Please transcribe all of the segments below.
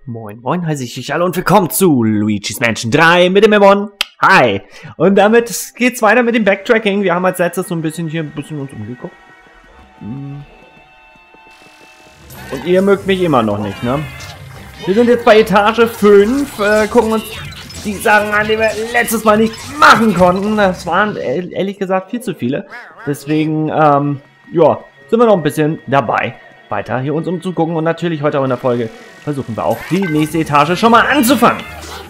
Moin, moin, heiße ich dich alle und willkommen zu Luigi's Mansion 3 mit dem Emon. Hi! Und damit geht's weiter mit dem Backtracking. Wir haben als letztes so ein bisschen uns umgeguckt. Und ihr mögt mich immer noch nicht, ne? Wir sind jetzt bei Etage 5, gucken uns die Sachen an, die wir letztes Mal nicht machen konnten. Das waren ehrlich gesagt viel zu viele. Deswegen, ja, sind wir noch ein bisschen dabei, weiter hier uns umzugucken. Und natürlich heute auch in der Folge versuchen wir auch die nächste Etage schon mal anzufangen.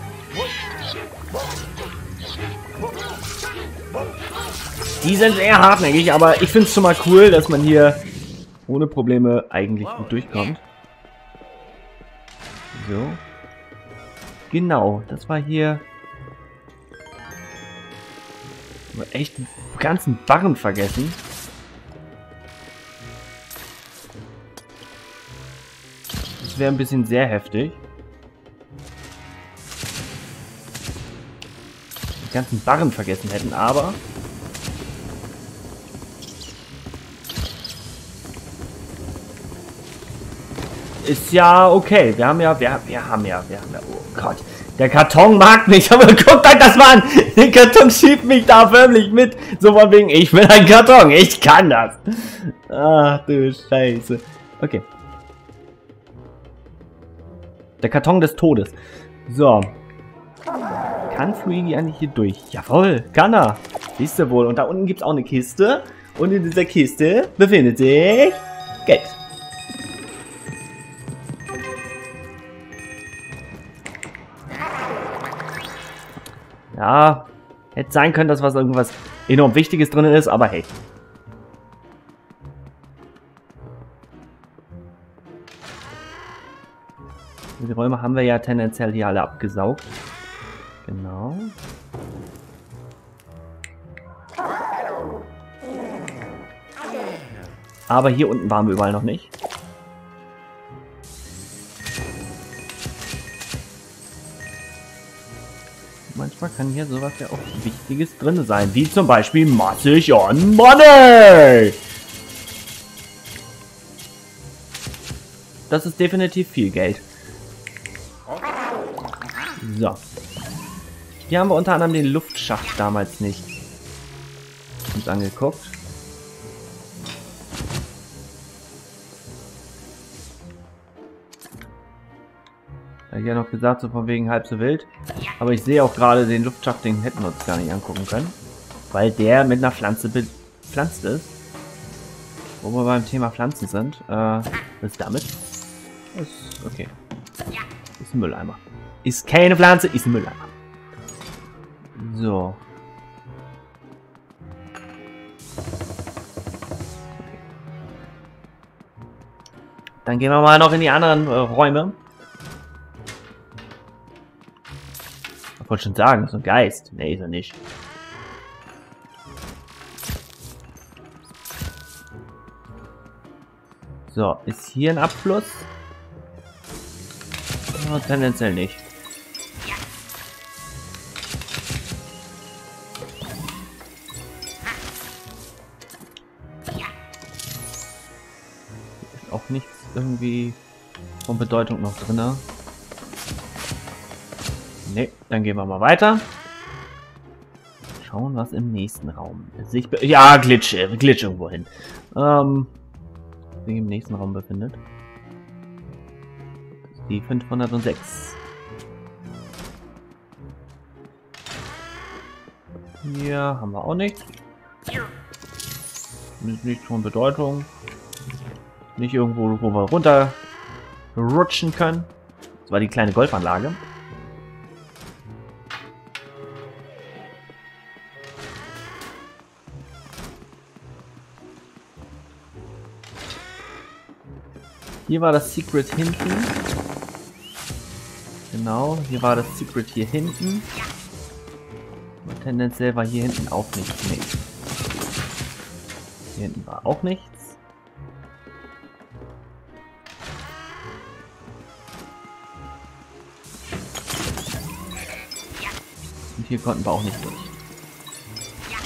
Die sind sehr hartnäckig, aber ich finde es schon mal cool, dass man hier ohne Probleme eigentlich gut durchkommt. So. Genau, das war hier... echt einen ganzen Barren vergessen. Das wäre ein bisschen sehr heftig. Die ganzen Barren vergessen hätten, aber... ist ja okay. Wir haben ja, oh Gott. Der Karton mag mich, aber guckt euch das mal an. Der Karton schiebt mich da förmlich mit. So von wegen, ich bin ein Karton, ich kann das. Ach du Scheiße. Okay. Der Karton des Todes. So. Kann Luigi eigentlich hier durch? Jawohl, kann er. Siehst du wohl. Und da unten gibt es auch eine Kiste. Und in dieser Kiste befindet sich Geld. Ja, hätte sein können, dass was irgendwas enorm Wichtiges drin ist, aber hey. Diese Räume haben wir ja tendenziell hier alle abgesaugt. Genau. Aber hier unten waren wir überall noch nicht. Manchmal kann hier sowas ja auch Wichtiges drin sein, wie zum Beispiel massig on Money. Das ist definitiv viel Geld. So. Hier haben wir unter anderem den Luftschacht damals nicht uns angeguckt. Ja noch gesagt, so von wegen halb so wild. Aber ich sehe auch gerade den Luftschacht, den hätten wir uns gar nicht angucken können. Weil der mit einer Pflanze bepflanzt ist. Wo wir beim Thema Pflanzen sind. Was ist damit? Ist okay. Ist ein Mülleimer. Ist keine Pflanze, ist ein Mülleimer. So. Okay. Dann gehen wir mal noch in die anderen Räume. Ich wollte schon sagen, so ein Geist. Nee, ist er nicht. So, ist hier ein Abfluss? Oh, tendenziell nicht. Ist auch nichts irgendwie von Bedeutung noch drin. Ne, dann gehen wir mal weiter. Schauen, was im nächsten Raum sich ja, Glitch irgendwo hin. Sich im nächsten Raum befindet. Das ist die 506. Hier haben wir auch nichts. Nichts von Bedeutung. Nicht irgendwo, wo wir runter rutschen können. Das war die kleine Golfanlage. Hier war das Secret hinten. Genau, hier war das Secret hier hinten. Und tendenziell war hier hinten auch nichts. Nee. Hier hinten war auch nichts. Und hier konnten wir auch nicht durch.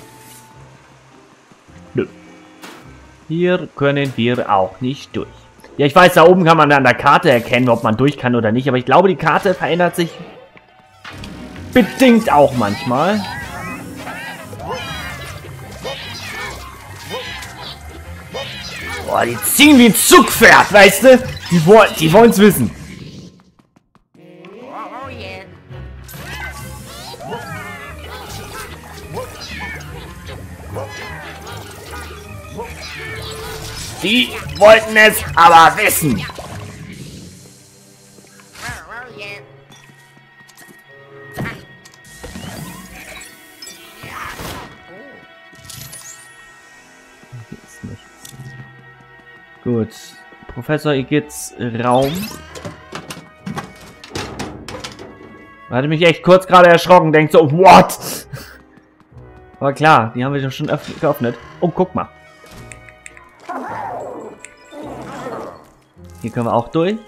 Nö. Hier können wir auch nicht durch. Ja, ich weiß, da oben kann man an der Karte erkennen, ob man durch kann oder nicht. Aber ich glaube, die Karte verändert sich bedingt auch manchmal. Boah, die ziehen wie ein Zugpferd, weißt du? Die wollen es wissen. Die wollten es aber wissen. Gut. Professor Igits Raum. Hatte mich echt kurz gerade erschrocken. Denkt so, what? Aber klar, die haben wir schon geöffnet. Oh, guck mal. Hier können wir auch durch.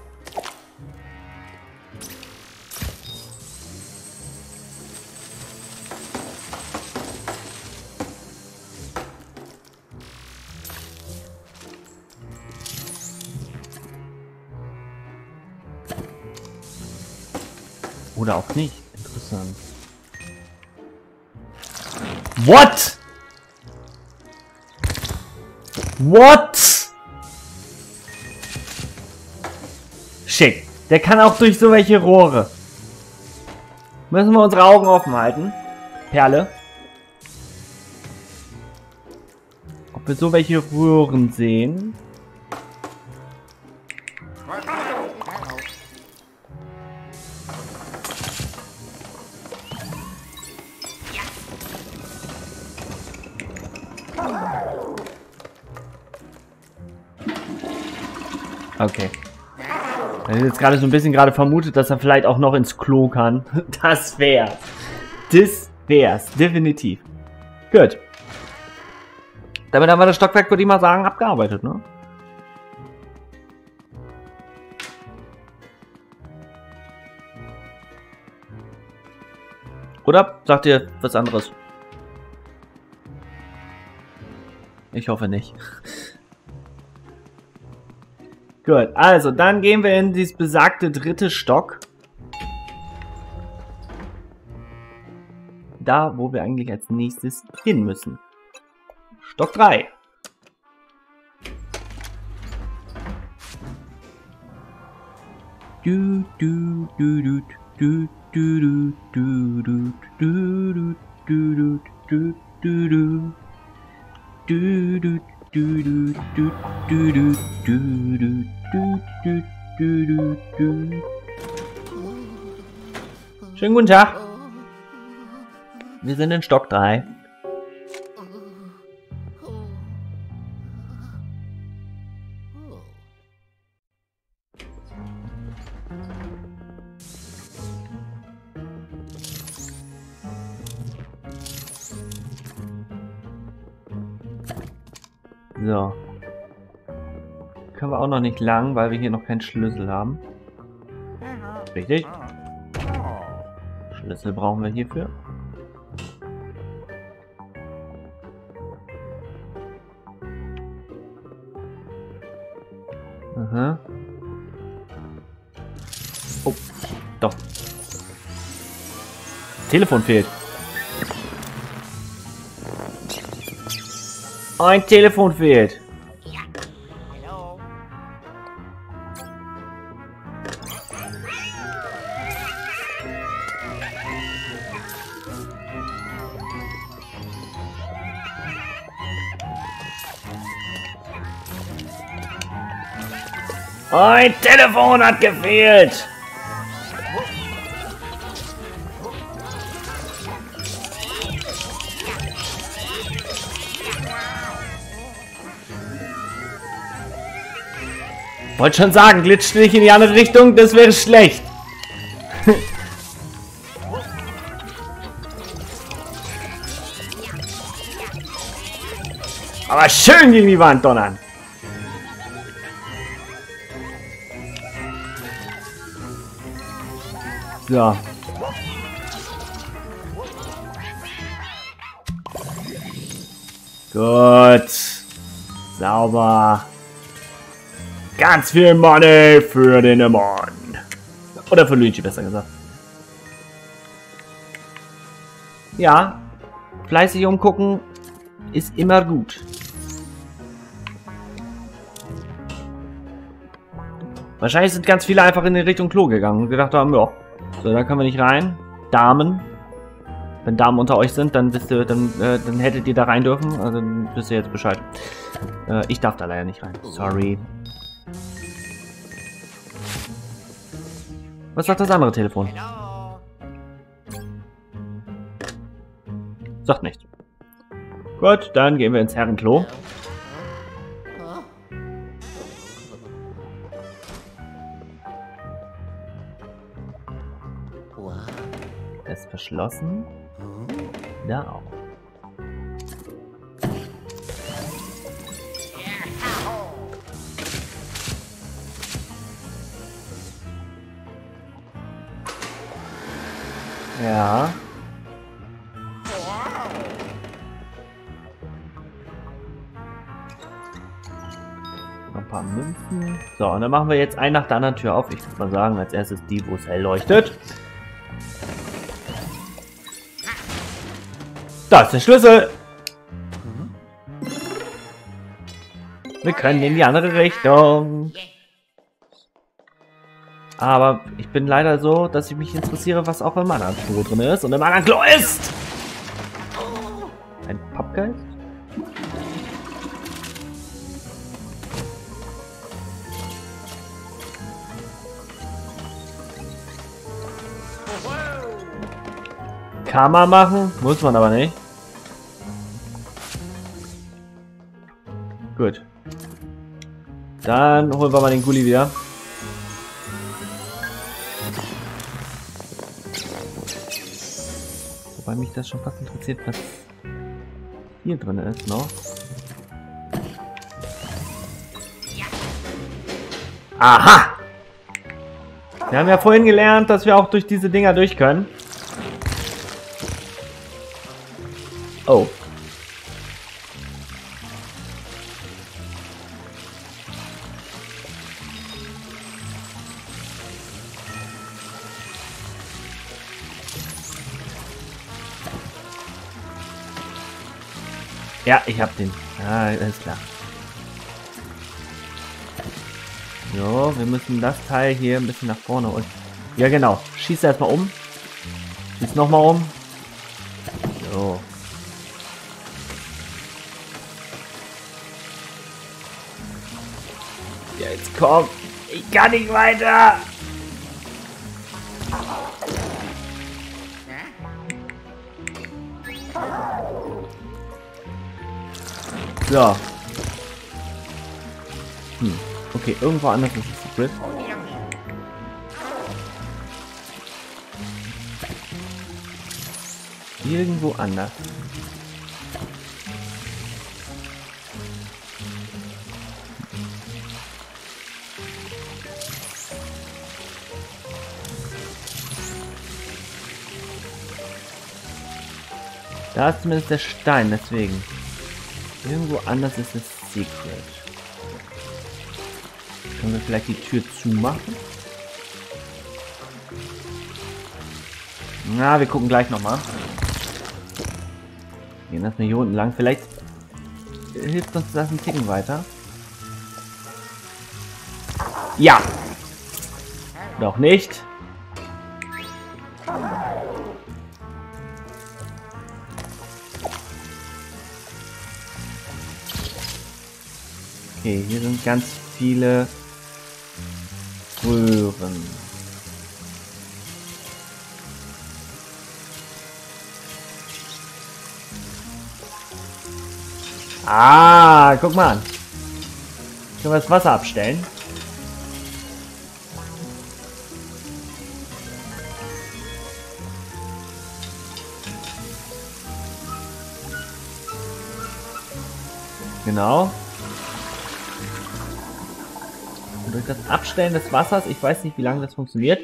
Oder auch nicht. Interessant. What? What? Schick. Der kann auch durch so welche Rohre. Müssen wir unsere Augen offen halten. Perle. Ob wir so welche Röhren sehen. Okay. Ich habe jetzt gerade so ein bisschen vermutet, dass er vielleicht auch noch ins Klo kann. Das wär's. Das wär's. Definitiv. Gut. Damit haben wir das Stockwerk, würde ich mal sagen, abgearbeitet, ne? Oder sagt ihr was anderes? Ich hoffe nicht. Gut, also dann gehen wir in dieses besagte dritte Stock. Da, wo wir eigentlich als nächstes hin müssen. Stock 3. Du, du, du, du, du, du, du, du, du, du, du, du, du, du, du. Schönen guten Tag. Wir sind in Stock 3. So. Können wir auch noch nicht lang, weil wir hier noch keinen Schlüssel haben. Richtig? Schlüssel brauchen wir hierfür. Aha. Oh, doch. Telefon fehlt. Ein Telefon fehlt. Ja. Hallo. Ein Telefon hat gefehlt. Wollte schon sagen, glitscht nicht in die andere Richtung, das wäre schlecht. Aber schön gegen die Wand donnern. So. Gut. Sauber. Ganz viel Money für den Amon. Oder für Luigi, besser gesagt. Ja, fleißig umgucken ist immer gut. Wahrscheinlich sind ganz viele einfach in die Richtung Klo gegangen und gedacht haben, ja, so, da können wir nicht rein. Damen. Wenn Damen unter euch sind, dann wisst ihr, dann hättet ihr da rein dürfen. Also dann wisst ihr jetzt Bescheid. Ich darf da leider nicht rein. Sorry. Was sagt das andere Telefon? Hello. Sagt nichts. Gut, dann gehen wir ins Herrenklo. Das ist verschlossen. Da auch. Ja. Noch ein paar Münzen. So, und dann machen wir jetzt einen nach der anderen Tür auf. Ich würde mal sagen, als erstes die, wo es hell leuchtet. Da ist der Schlüssel. Wir können in die andere Richtung. Aber ich bin leider so, dass ich mich interessiere, was auch im anderen Klo drin ist. Und im anderen Klo ist... ein Pappgeist? Kann man machen, muss man aber nicht. Gut. Dann holen wir mal den Gulli wieder. Wobei mich das schon fast interessiert, was hier drin ist noch. Aha! Wir haben ja vorhin gelernt, dass wir auch durch diese Dinger durch können. Oh. Ja, ich hab den. Ah, alles klar. So, wir müssen das Teil hier ein bisschen nach vorne und... Ja, genau. Schieß erstmal um. Schieß nochmal um. So. Jetzt komm. Ich kann nicht weiter. So. Okay, irgendwo anders ist das Secret. Irgendwo anders. Da ist zumindest der Stein, deswegen. Irgendwo anders ist das Secret. Können wir vielleicht die Tür zumachen? Na, wir gucken gleich nochmal. Gehen das mal hier unten lang. Vielleicht hilft uns das ein Ticken weiter. Ja! Noch nicht. Okay, hier sind ganz viele Röhren. Ah, guck mal an. Können wir das Wasser abstellen? Genau. Und durch das Abstellen des Wassers, ich weiß nicht, wie lange das funktioniert.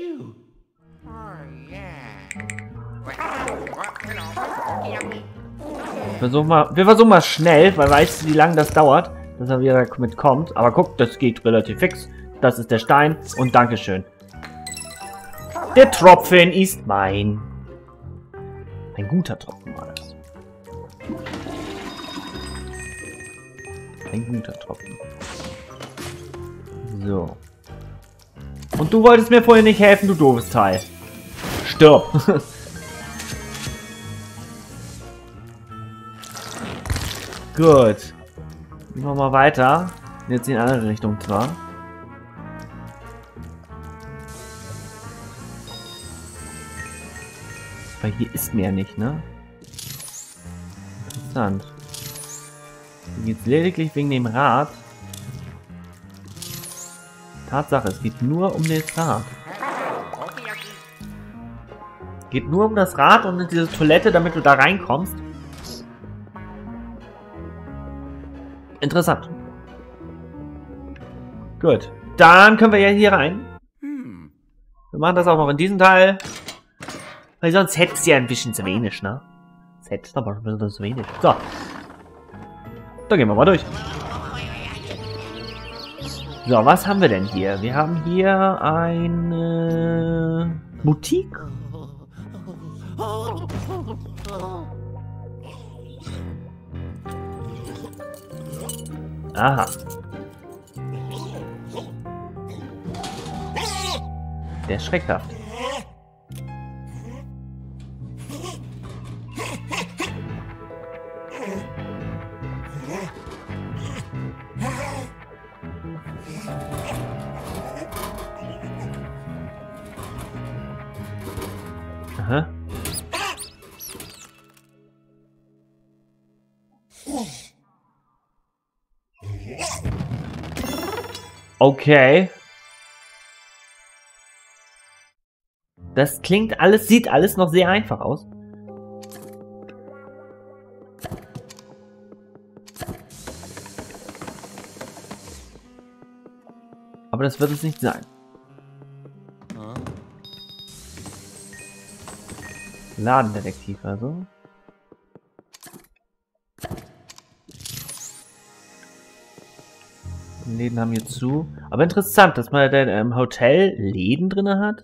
Wir versuchen mal schnell, weil weißt du, wie lange das dauert. dass er wieder mitkommt. Aber guck, das geht relativ fix. Das ist der Stein und Dankeschön. Der Tropfen ist mein. Ein guter Tropfen war das. Ein guter Tropfen. So. Und du wolltest mir vorhin nicht helfen, du doofes Teil. Stirb. Gut. Machen wir mal weiter. Jetzt in die andere Richtung zwar. Weil hier ist mehr nicht, ne? Interessant. Hier geht es lediglich wegen dem Rad. Tatsache, es geht nur um das Rad. Geht nur um das Rad und diese Toilette, damit du da reinkommst. Interessant. Gut. Dann können wir ja hier rein. Wir machen das auch noch in diesem Teil. Weil sonst hätte es ja ein bisschen zu wenig, ne? Das hätte es aber ein bisschen zu wenig. So. Dann gehen wir mal durch. So, was haben wir denn hier? Wir haben hier eine Boutique. Aha. Der ist schreckhaft. Aha. Okay. Das klingt alles, sieht alles noch sehr einfach aus. Aber das wird es nicht sein. Ladendetektiv also. Die Läden haben hier zu. Aber interessant, dass man denn im Hotel Läden drin hat.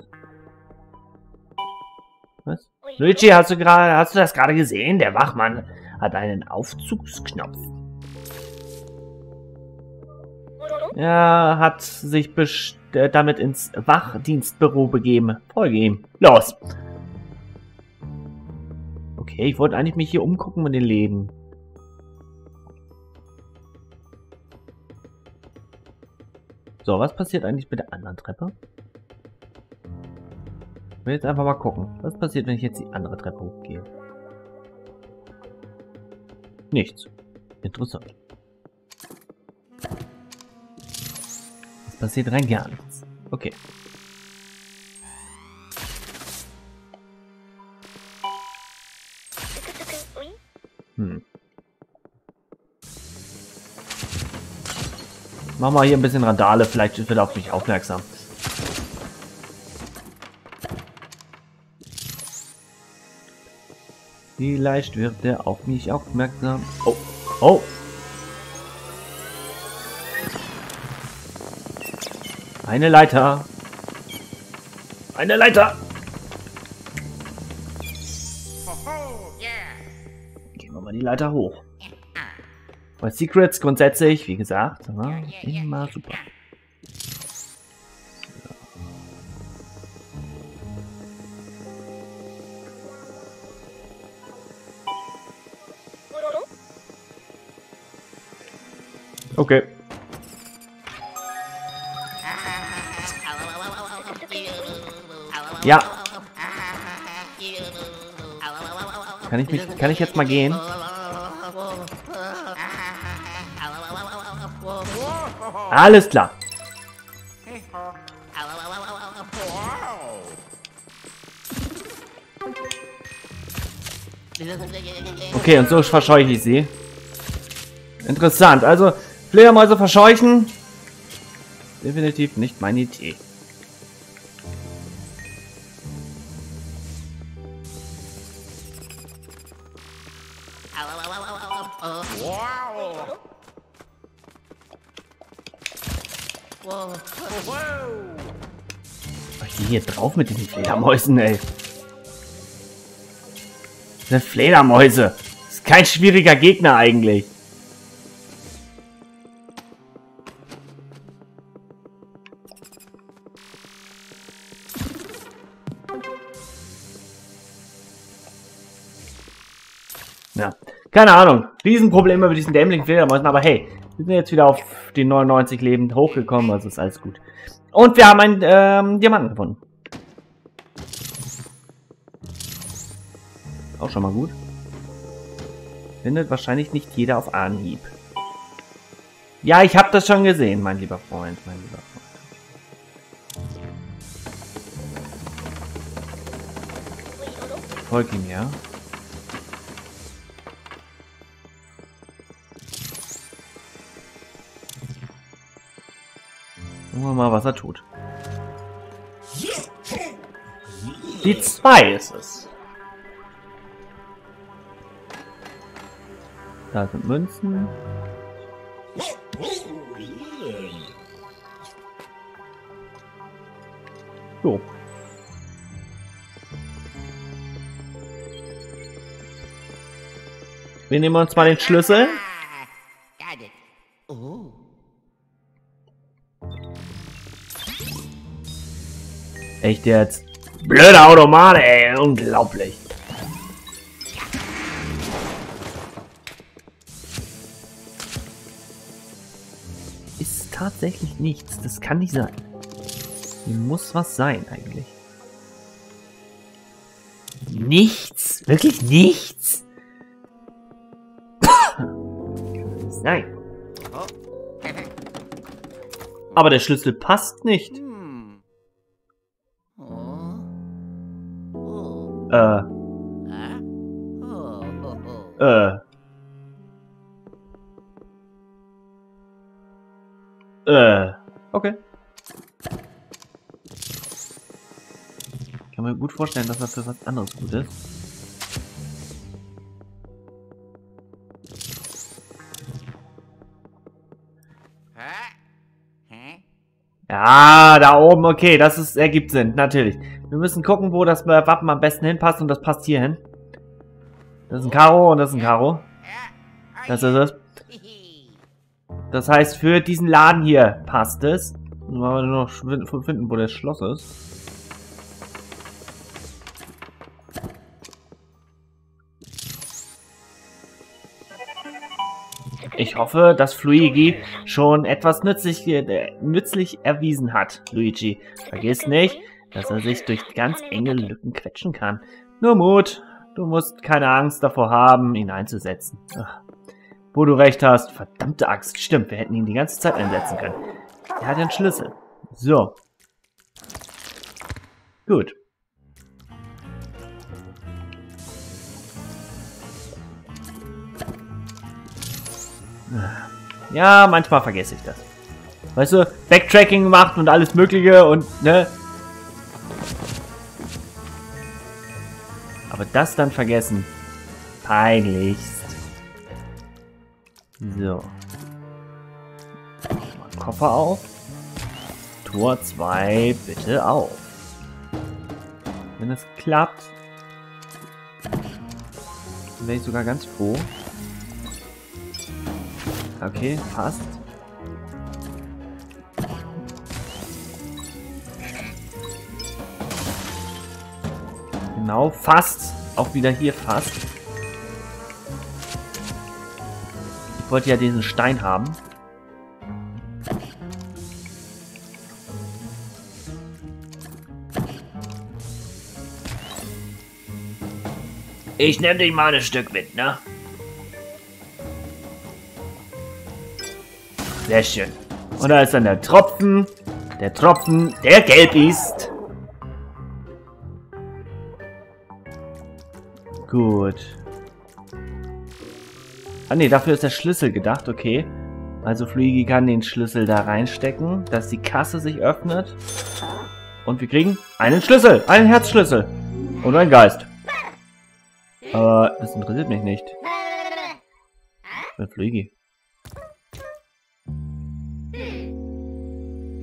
Was? Luigi, hast du das gerade gesehen? Der Wachmann hat einen Aufzugsknopf. Er hat sich damit ins Wachdienstbüro begeben. Folge ihm. Los! Okay, ich wollte eigentlich mich hier umgucken mit den Läden. So, was passiert eigentlich mit der anderen Treppe? Ich will jetzt einfach mal gucken. Was passiert, wenn ich jetzt die andere Treppe hochgehe? Nichts. Interessant. Es passiert rein gar nichts. Okay. Machen wir hier ein bisschen Randale, vielleicht wird er auf mich aufmerksam. Vielleicht wird er auf mich aufmerksam. Oh, oh. Eine Leiter. Eine Leiter. Gehen wir mal die Leiter hoch. Bei Secrets grundsätzlich, wie gesagt, immer super. Okay. Ja. Kann ich jetzt mal gehen? Alles klar. Okay, und so verscheuche ich sie. Interessant. Also, Fledermäuse verscheuchen. Definitiv nicht meine Idee. Ich gehe hier drauf mit den Fledermäusen, ey. Das sind Fledermäuse. Das ist kein schwieriger Gegner eigentlich. Ja, keine Ahnung. Riesenprobleme mit diesen dämlichen Fledermäusen, aber hey, wir sind jetzt wieder auf die 99 Leben hochgekommen, also ist alles gut. Und wir haben einen Diamanten gefunden. Auch schon mal gut. Findet wahrscheinlich nicht jeder auf Anhieb. Ja, ich habe das schon gesehen, mein lieber Freund, mein lieber Freund. Folg ihm, ja. Gucken wir mal, was er tut. Die 2 ist es. Da sind Münzen. So. Wir nehmen uns mal den Schlüssel. Got it. Oh. Echt jetzt? Blöde Automat, ey. Unglaublich. Ist tatsächlich nichts. Das kann nicht sein. Hier muss was sein eigentlich. Nichts? Wirklich nichts? Kann nicht sein. Aber der Schlüssel passt nicht. Hmm. Oh. Oh. Äh. Huh? Oh. Oh. Oh. Okay. Ich kann mir gut vorstellen, dass das für was anderes gut ist. Ja, da oben, okay, das ist, ergibt Sinn, natürlich. Wir müssen gucken, wo das Wappen am besten hinpasst und das passt hier hin. Das ist ein Karo und das ist ein Karo. Das ist es. Das heißt, für diesen Laden hier passt es. Müssen wir nur noch finden, wo das Schloss ist. Ich hoffe, dass Fluigi schon etwas nützlich erwiesen hat, Luigi. Vergiss nicht, dass er sich durch ganz enge Lücken quetschen kann. Nur Mut, du musst keine Angst davor haben, ihn einzusetzen. Ach, wo du recht hast, verdammte Axt, stimmt, wir hätten ihn die ganze Zeit einsetzen können. Er hat den Schlüssel. So. Gut. Ja, manchmal vergesse ich das. Weißt du, Backtracking gemacht und alles Mögliche und, ne? Aber das dann vergessen. Peinlichst. So. Mal Koffer auf. Tor 2 bitte auf. Wenn es klappt, wäre ich sogar ganz froh. Okay, passt. Genau, fast. Auch wieder hier fast. Ich wollte ja diesen Stein haben. Ich nehme dich mal ein Stück mit, ne? Sehr schön. Und da ist dann der Tropfen, der gelb ist. Gut. Ah ne, dafür ist der Schlüssel gedacht, okay. Also Fluigi kann den Schlüssel da reinstecken, dass die Kasse sich öffnet. Und wir kriegen einen Schlüssel, einen Herzschlüssel. Und einen Geist. Aber das interessiert mich nicht. Ich bin Fluigi.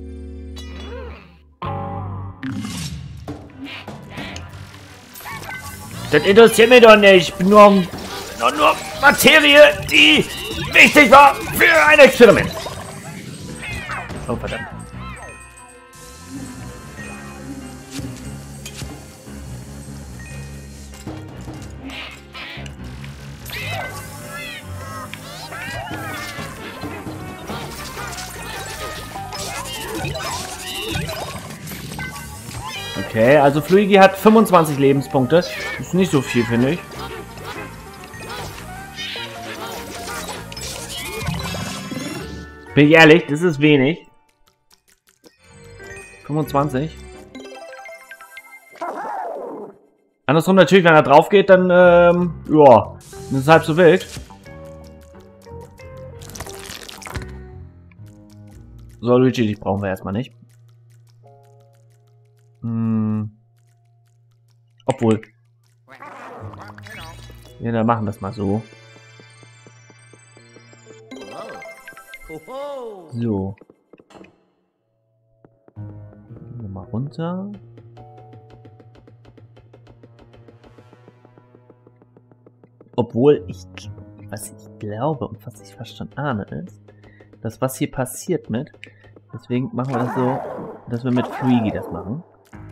Das interessiert mich doch nicht. Ich bin nur Materie, die wichtig war für ein Experiment. Oh, verdammt. Okay, also Fluigi hat 25 Lebenspunkte. Das ist nicht so viel, finde ich. Bin ich ehrlich, das ist wenig. 25. Andersrum natürlich, wenn er drauf geht, dann, ja, das ist halb so wild. So, Luigi, die brauchen wir erstmal nicht. Obwohl. Ja, dann machen wir das mal so. So. Gehen wir mal runter. Obwohl was ich glaube und was ich fast schon ahne ist, dass was hier passiert mit. Deswegen machen wir das so, dass wir mit Fluigi das machen.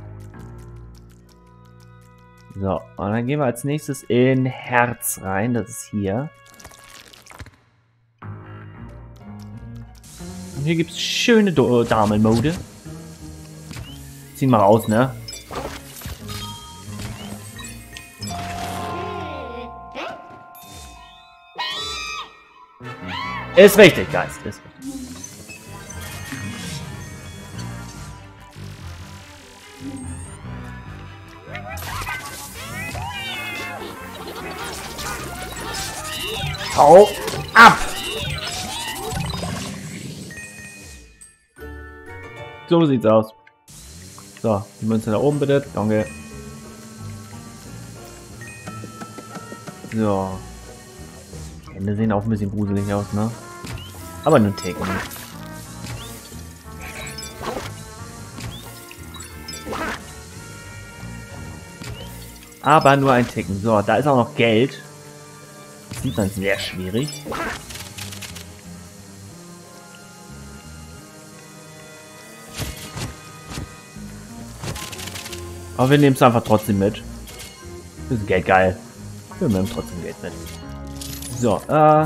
So, und dann gehen wir als nächstes in Herz rein. Das ist hier. Und hier gibt es schöne Damenmode. Ziehen wir raus, ne? Ist richtig, Geist. Ist richtig. Hau ab! So sieht's aus. So, die Münze da oben bitte. Danke. So. Die Hände sehen auch ein bisschen gruselig aus, ne? Aber nur Ticken. Aber nur ein Ticken. So, da ist auch noch Geld. Das sieht man sehr schwierig. Aber wir nehmen es einfach trotzdem mit. Das ist Geld geil. Wir nehmen trotzdem Geld mit. So,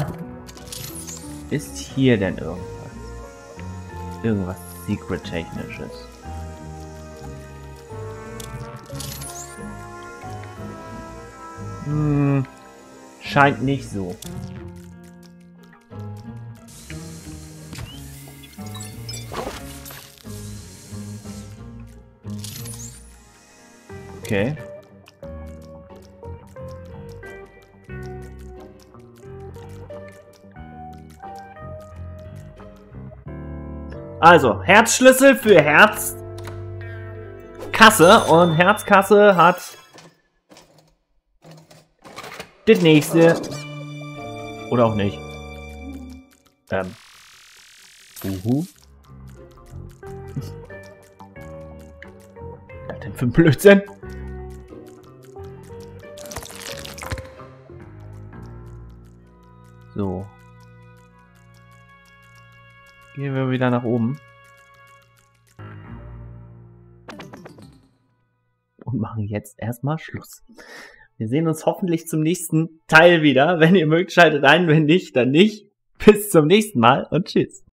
ist hier denn irgendwas? Irgendwas Secret-Technisches? Scheint nicht so. Okay. Also, Herzschlüssel für Herzkasse und Herzkasse hat das nächste. Oder auch nicht. Was denn für ein Blödsinn? So. Gehen wir wieder nach oben. Und machen jetzt erstmal Schluss. Wir sehen uns hoffentlich zum nächsten Teil wieder. Wenn ihr mögt, schaltet ein. Wenn nicht, dann nicht. Bis zum nächsten Mal und tschüss.